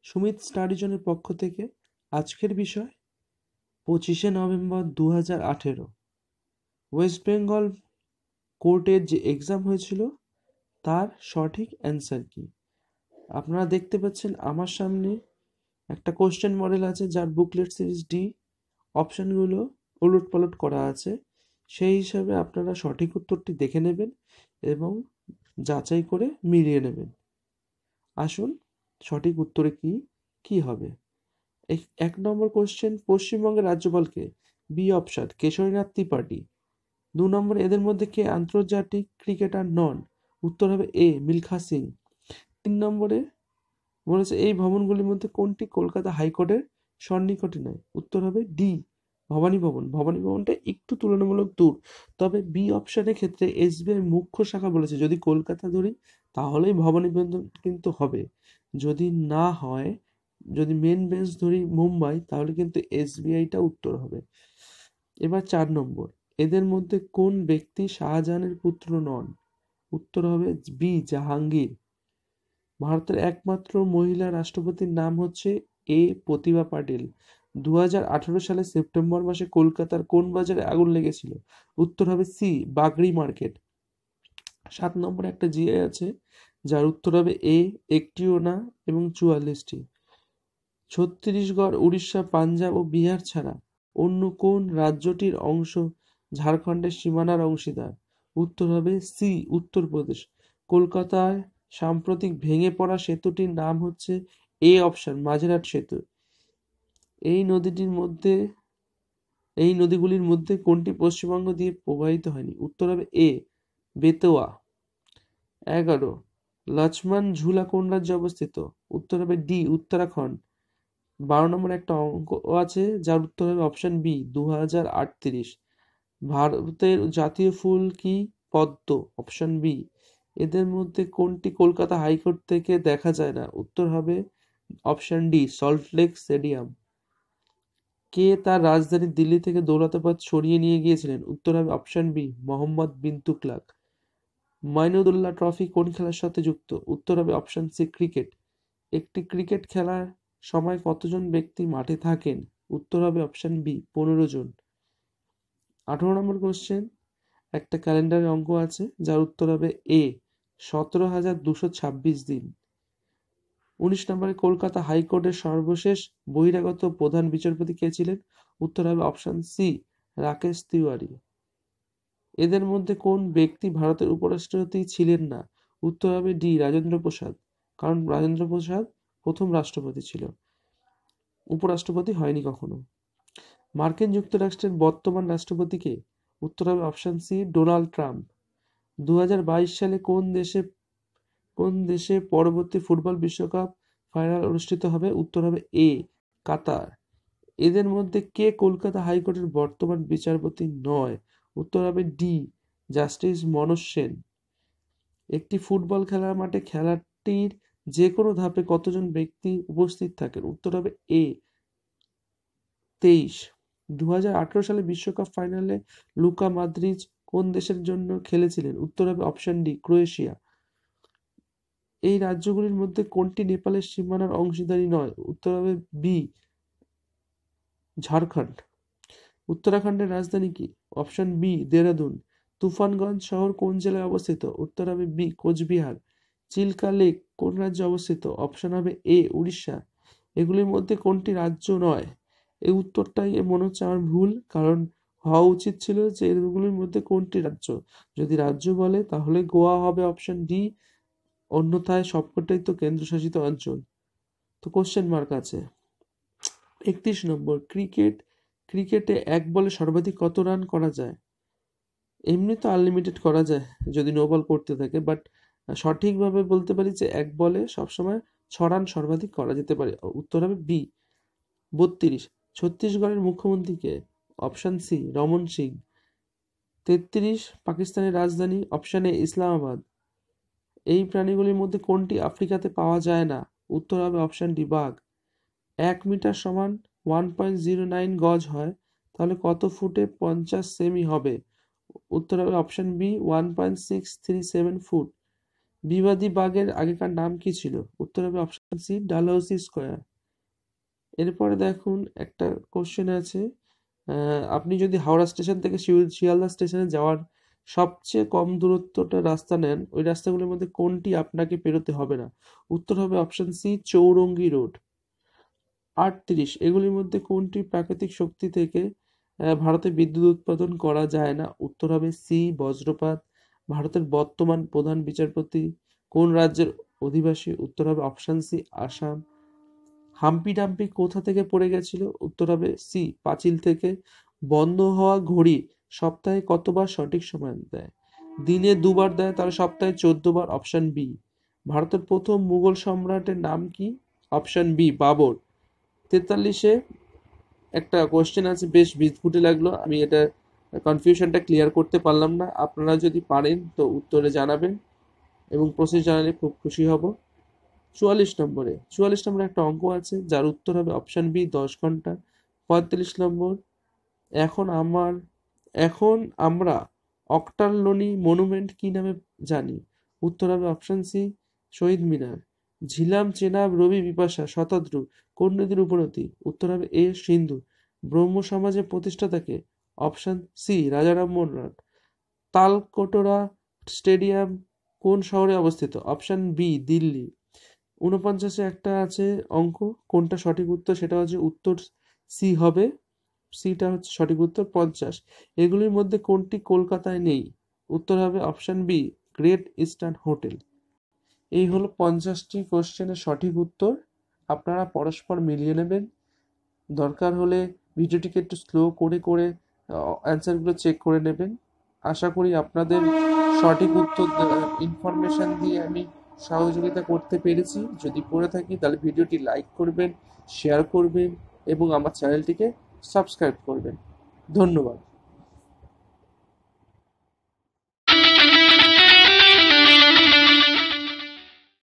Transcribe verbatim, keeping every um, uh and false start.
Sumit study জোনের পক্ষ থেকে আজকের বিষয় পঁচিশে নভেম্বর দু হাজার আঠেরো ওয়েস্ট বেঙ্গল কোর্টের যে এক্সাম হয়েছিল তার সঠিক অ্যান্সার কি। আপনারা দেখতে পাচ্ছেন আমার সামনে একটা কোশ্চেন মডেল আছে যার বুকলেট সিরিজ ডি, অপশানগুলো ওলট পালট করা আছে। সেই হিসাবে আপনারা সঠিক উত্তরটি দেখে নেবেন এবং যাচাই করে মিলিয়ে নেবেন। আসুন সঠিক উত্তরে কি কি হবে। এক নম্বর কোশ্চেন, পশ্চিমবঙ্গের রাজ্যপালকে? B option Kesharinath Tripathi. দু নম্বর, এদের মধ্যে কে আন্তর্জাতিক ক্রিকেটার নন? উত্তর হবে এ মিলখা সিং। তিন নম্বরে বলেছে এই ভবনগুলির মধ্যে কোনটি কলকাতা হাইকোর্টের সন্নিকটে নয়? উত্তর হবে ডি ভবানী ভবন। ভবানী ভবনটা একটু তুলনামূলক দূর, তবে বি অপশনের ক্ষেত্রে এসবিআই মুখ্য শাখা বলেছে যদি কলকাতা ধরি তাহলেই ভবানী ভবন কিন্তু হবে, যদি না হয় যদি মেন বেঞ্চ ধরি মুম্বাই তাহলে কিন্তু এসবিআইটা উত্তর হবে। এবার চার নম্বর, এদের মধ্যে কোন ব্যক্তি শাহজাহানের পুত্র নন? উত্তর হবে বি জাহাঙ্গীর। ভারতের একমাত্র মহিলা রাষ্ট্রপতির নাম হচ্ছে এ প্রতিভা পাটিল। দু হাজার আঠারো সালে সেপ্টেম্বর মাসে কলকাতার কোন বাজারে আগুন লেগেছিল? উত্তর হবে সি বাগড়ি মার্কেট। সাত নম্বরে একটা জিআই আছে যার উত্তর হবে এ একটিও না এবং চুয়াল্লিশটি। ছত্তিশগড়, উড়িষ্যা, পাঞ্জাব ও বিহার ছাড়া অন্য কোন রাজ্যটির অংশ ঝাড়খণ্ডের সীমানার অংশীদার? উত্তর হবে সি উত্তরপ্রদেশ। কলকাতায় সাম্প্রতিক ভেঙে পড়া সেতুটির নাম হচ্ছে এ অপশন মাঝেরহাট সেতু। এই নদীটির মধ্যে এই নদীগুলির মধ্যে কোনটি পশ্চিমবঙ্গ দিয়ে প্রবাহিত হয়নি? উত্তর হবে এ বেতোয়া। এগারো, লক্ষ্মণ ঝুলা কোন রাজ্যে অবস্থিত? উত্তর হবে ডি উত্তরাখণ্ড। বারো নম্বর একটা অঙ্ক আছে যার উত্তর হবে অপশন বি দু হাজার আটত্রিশ। ভারতের জাতীয় ফুল কি? পদ্ম, অপশন বি। এদের মধ্যে কোনটি কলকাতা হাইকোর্ট থেকে দেখা যায় না? উত্তর হবে অপশন ডি সল্টলেক স্টেডিয়াম। কে তার রাজধানী দিল্লি থেকে দৌলতাবাদ সরিয়ে নিয়ে গিয়েছিলেন? উত্তর হবে option B Muhammad bin Tughlaq. Mainuddaula trophy কোন খেলার সাথে যুক্ত? উত্তর হবে অপশন সি ক্রিকেট। একটি ক্রিকেট খেলার সময় কতজন ব্যক্তি মাঠে থাকেন? উত্তর হবে অপশন বি পনেরো জন। আঠারো নম্বর কোশ্চেন, একটা ক্যালেন্ডারের অঙ্ক আছে যার উত্তর হবে এ সতেরো হাজার দুশো ছাব্বিশ দিন। উনিশ নম্বরে কলকাতা হাইকোর্টের সর্বশেষ বহিরাগত প্রধান বিচারপতি কে ছিলেন? উত্তর হবে অপশন সি রাকেশ তিওয়ারি। এদের মধ্যে কোন ব্যক্তি ভারতের উপরাষ্ট্রপতি ছিলেন না? উত্তর হবে ডি রাজেন্দ্র প্রসাদ, কারণ রাজেন্দ্র প্রসাদ প্রথম রাষ্ট্রপতি ছিল, উপরাষ্ট্রপতি হয়নি কখনো। মার্কিন যুক্তরাষ্ট্রের বর্তমান রাষ্ট্রপতি কে? উত্তর হবে অপশন সি ডোনাল্ড ট্রাম্প। দু হাজার বাইশ সালে কোন দেশে কোন দেশে পরবর্তী ফুটবল বিশ্বকাপ ফাইনাল অনুষ্ঠিত হবে? উত্তর হবে এ কাতার। এদের মধ্যে কে কলকাতা হাইকোর্টের বর্তমান বিচারপতি নয়? উত্তর হবে ডি জাস্টিস মনোজ সেন। একটি ফুটবল খেলার মাঠে খেলাটির যে কোনো ধাপে কতজন ব্যক্তি উপস্থিত থাকেন? উত্তর হবে এ তেইশ। দু হাজার আঠারো সালে বিশ্বকাপ ফাইনালে লুকা মদ্রিচ কোন দেশের জন্য খেলেছিলেন? উত্তর হবে অপশন ডি ক্রোয়েশিয়া। এই রাজ্যগুলির মধ্যে কোনটি নেপালের সীমানার অংশীদারি নয়? উত্তর হবে বি ঝাড়খণ্ড। উত্তরাখণ্ডের রাজধানী কি? Option B Dehradun. তুফানগঞ্জ শহর কোন জেলায় অবস্থিত? উত্তর হবে বি কোচবিহার। চিল্কা লেক কোন রাজ্যে অবস্থিত? অপশন হবে এ উড়িষ্যা। এগুলির মধ্যে কোনটি রাজ্য নয়? এই উত্তরটাই মনে হচ্ছে আমার ভুল, কারণ হওয়া উচিত ছিল যে এগুলির মধ্যে কোনটি রাজ্য। যদি রাজ্য বলে তাহলে গোয়া হবে অপশন ডি, অন্যথায় সবকটাই তো কেন্দ্রশাসিত অঞ্চল। তো কোশ্চেন মার্ক আছে। একত্রিশ নম্বর, ক্রিকেট ক্রিকেটে এক বলে সর্বাধিক কত রান করা যায়? এমনি তো আনলিমিটেড করা যায় যদি নো বল করতে থাকে, বাট সঠিকভাবে বলতে পারি যে এক বলে সবসময় ছ রান সর্বাধিক করা যেতে পারে। উত্তর হবে বি বত্রিশ। ছত্তিশগড়ের মুখ্যমন্ত্রীকে? Option C Raman Singh. তেত্রিশ, পাকিস্তানের রাজধানী? Option A Islamabad. এই প্রাণীগুলির মধ্যে কোনটি আফ্রিকাতে পাওয়া যায় না? উত্তর হবে অপশন ডি বাঘ। এক মিটার সমান ওয়ান পয়েন্ট জিরো নাইন গজ হয়, তাহলে কত ফুটে পঞ্চাশ সেমি হবে? উত্তর হবে option B one point six three seven foot. বিবাদী বাগের আগেকার নাম কি ছিল? উত্তর হবে অপশন সি, ডালহৌসি স্কয়ার। এরপরে দেখুন একটা কোশ্চেন আছে, আহ, আপনি যদি হাওড়া স্টেশন থেকে শিউ- শিয়ালদা স্টেশনে যাওয়ার সবচেয়ে কম দূরত্বটা রাস্তা নেন, ওই রাস্তাগুলোর মধ্যে কোনটি আপনাকে পেরোতে হবে না? উত্তর হবে অপশন সি, চৌরঙ্গি রোড। আটত্রিশ, এগুলির মধ্যে কোনটি প্রাকৃতিক শক্তি থেকে আহ, ভারতে বিদ্যুৎ উৎপাদন করা যায় না? উত্তর হবে সি, বজ্রপাত। ভারতের বর্তমান প্রধান বিচারপতি কোন রাজ্যের অধিবাসী? উত্তর হবে option C, Assam. Humpty dumpty কোথা থেকে পড়ে গেছিল? উত্তর হবে সি, পাঁচিল থেকে। বন্ধ হওয়া ঘড়ি সপ্তাহে কতবার সঠিক সময় দেয়? দিনে দুবার দেয়, তাহলে সপ্তাহে চোদ্দ বার। Option B. ভারতের প্রথম মুঘল সম্রাটের নাম কি? Option B, Babur. তেতাল্লিশে একটা কোশ্চেন আছে, বেশ বিদঘুটে লাগলো, আমি এটা কনফিউশনটা ক্লিয়ার করতে পারলাম না। আপনারা যদি পারেন তো উত্তরে জানাবেন, এবং প্রসেস জানালে খুব খুশি হব। চুয়াল্লিশ নম্বরে চুয়াল্লিশ নম্বরে একটা অঙ্ক আছে, যার উত্তর হবে অপশন বি, দশ ঘন্টা। পঁয়তাল্লিশ নম্বর, এখন আমার এখন আমরা অক্টারলোনি মনুমেন্ট কি নামে জানি? উত্তর হবে অপশন সি, শহীদ মিনার। ঝিলাম চেনাব রবি বিপাশা শতদ্রু কোন নদীর উপনদী? উত্তর হবে এ, সিন্ধু। ব্রহ্ম সমাজের প্রতিষ্ঠাতাকে? অপশন সি, রাজা রামমোহন রায়। তালকটোরা স্টেডিয়াম কোন শহরে অবস্থিত? Option B, Delhi. ঊনপঞ্চাশে একটা আছে অঙ্ক, কোনটা সঠিক উত্তর? সেটা হচ্ছে উত্তর সি হবে, সিটা হচ্ছে সঠিক উত্তর। পঞ্চাশ, এগুলির মধ্যে কোনটি কলকাতায় নেই? উত্তর হবে option B, Great Eastern Hotel. এই হলো পঞ্চাশটি কোশ্চেনের সঠিক উত্তর। আপনারা পরস্পর মিলিয়ে নেবেন, দরকার হলে ভিডিওটিকে একটু স্লো করে করে অ্যান্সারগুলো চেক করে নেবেন। আশা করি আপনাদের সঠিক উত্তর ইনফরমেশন দিয়ে আমি সহযোগিতা করতে পেরেছি। যদি করে থাকি তাহলে ভিডিওটি লাইক করবেন, শেয়ার করবেন এবং আমার চ্যানেলটিকে সাবস্ক্রাইব করবেন। ধন্যবাদ।